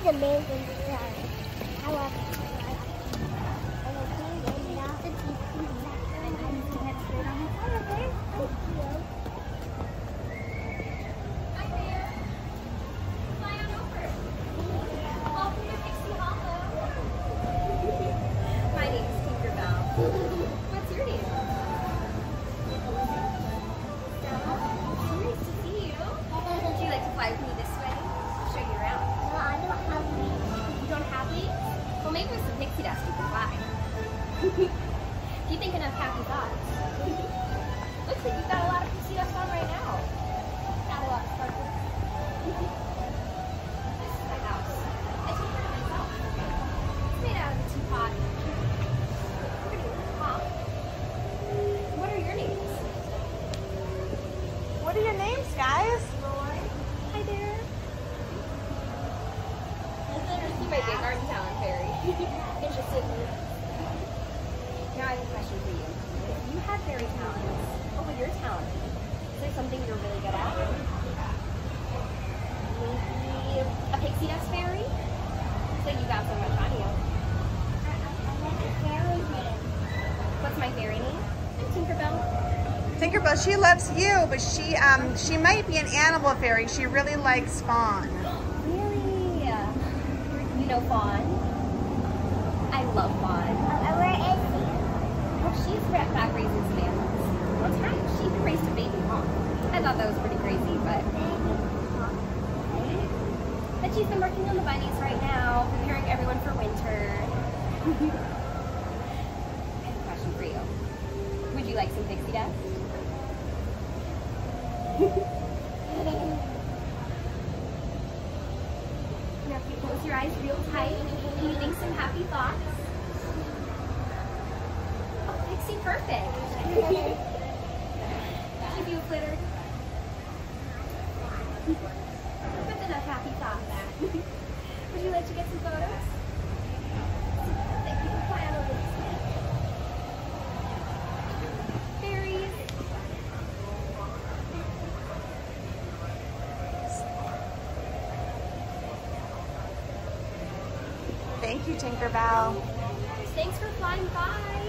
She's amazing. I love her. Hi there. Fly on over. Welcome to Pixie Hollow. My name is Tinkerbell. What's your name? Stella. Nice to see you. Would you like to fly with me this way? I'll show you around. No, I don't have wings. You don't have wings? Well, maybe with some pixie dust you can fly. If you think enough happy thoughts. Looks like you've got a lot of pixie dust on right now. Got a lot of sparkles. This is my house. I took care of myself. It's made out of a teapot. Pretty huh? What are your names? What are your names, guys? Hi there. You might be a garden talent fairy. Interested in you. Now I have a question for you. If you had fairy talents, what would your talent be? Is there something you're really good at? Maybe a pixie dust fairy? Looks like you got so much on you. What's my fairy name? I'm Tinkerbell. Tinkerbell, she loves you, but she might be an animal fairy. She really likes Fawn. Really? You know Fawn? I love Fawn. Where is she? Well, she's back raising some animals. One time, she even raised a baby hawk. I thought that was pretty crazy, but she's been working on the bunnies right now, preparing everyone for winter. I have a question for you. Would you like some pixie dust? Now, if you close your eyes real tight, can you think some happy thoughts? Oh, Pixie, perfect. Give you a glitter. Put enough happy thoughts. Would you like to get some photos? Thank you for flying over this way. Fairies. Thank you, Tinkerbell. Thanks for flying by.